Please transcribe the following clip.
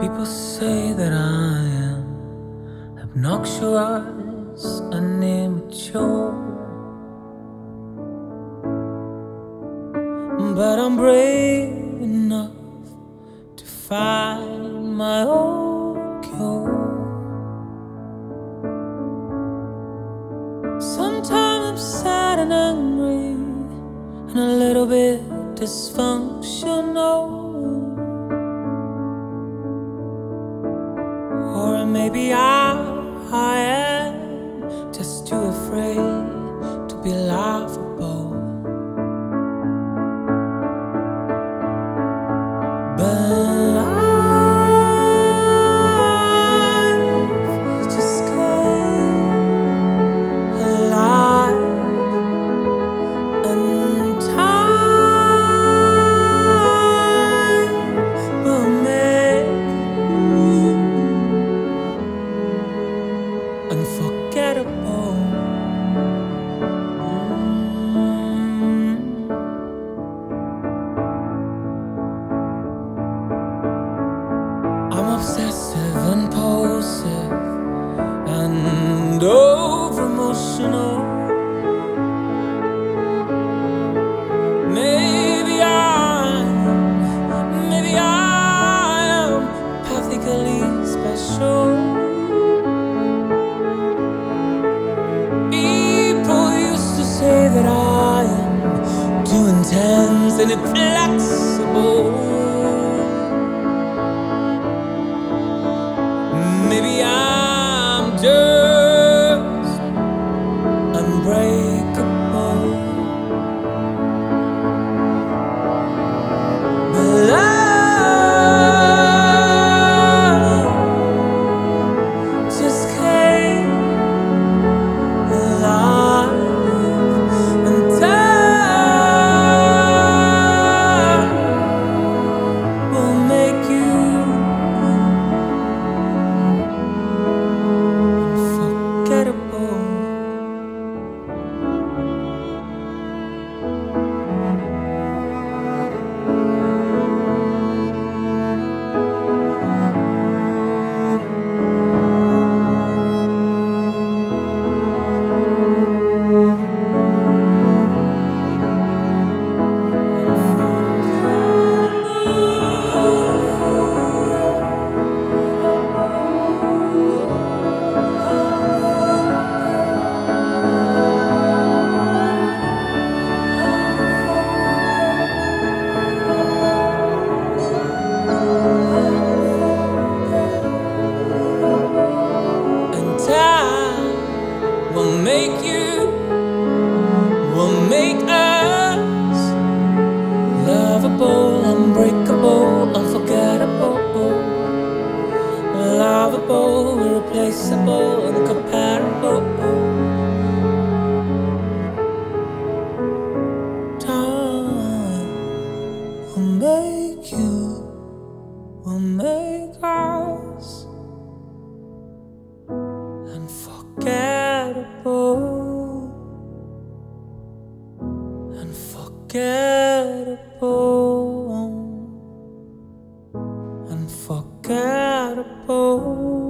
People say that I am obnoxious and immature, but I'm brave enough to find my own cure. Sometimes I'm sad and angry and a little bit dysfunctional. Or maybe I am just too afraid to be laughable. But life just came alive, and time will make unforgettable. I'm obsessive, impulsive, and over-emotional. Maybe I am pathetically special. People used to say that I am too intense and inflexible. Maybe I'm just unbreakable. But love just came alive, and time will make you unforgettable. Will make us lovable, unbreakable, unforgettable, lovable, irreplaceable, incomparable. Time will make us unforgettable, unforgettable, unforgettable.